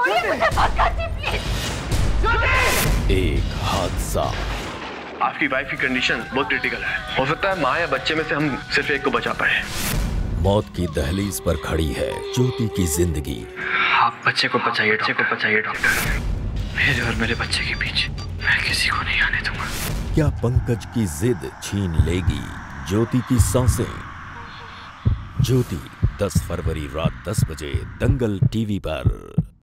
एक हादसा। आपकी वाइफ की कंडीशन बहुत क्रिटिकल है। हो सकता है माँ या बच्चे में से हम सिर्फ एक को बचा पाए। मौत की दहलीज पर खड़ी है ज्योति की जिंदगी। आप बच्चे को बचाइए डॉक्टर। मेरे और मेरे बच्चे के बीच मैं किसी को नहीं आने दूंगा। क्या पंकज की जिद छीन लेगी ज्योति की सांसें? ज्योति 10 फरवरी रात 10 बजे दंगल टीवी पर।